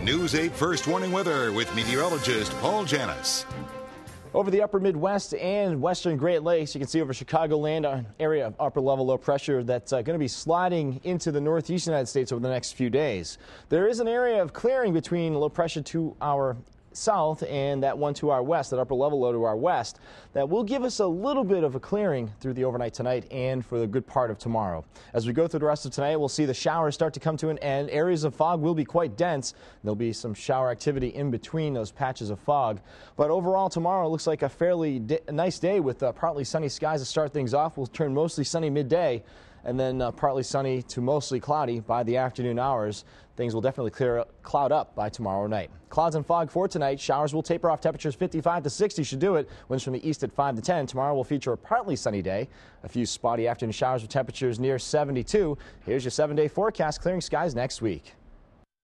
News 8 First Warning Weather with meteorologist Paul Janus. Over the upper Midwest and western Great Lakes, you can see over Chicagoland an area of upper level low pressure that's going to be sliding into the northeast United States over the next few days. There is an area of clearing between low pressure to our south and that one to our west, that upper level low to our west, that will give us a little bit of a clearing through the overnight tonight and for the good part of tomorrow. As we go through the rest of tonight, we'll see the showers start to come to an end. Areas of fog will be quite dense. There'll be some shower activity in between those patches of fog. But overall, tomorrow looks like a fairly nice day with partly sunny skies to start things off. We'll turn mostly sunny midday, and then partly sunny to mostly cloudy by the afternoon hours. Things will definitely cloud up by tomorrow night. Clouds and fog for tonight. Showers will taper off. Temperatures 55 to 60 should do it. Winds from the east at 5 to 10. Tomorrow will feature a partly sunny day. A few spotty afternoon showers with temperatures near 72. Here's your 7-day forecast. Clearing skies next week.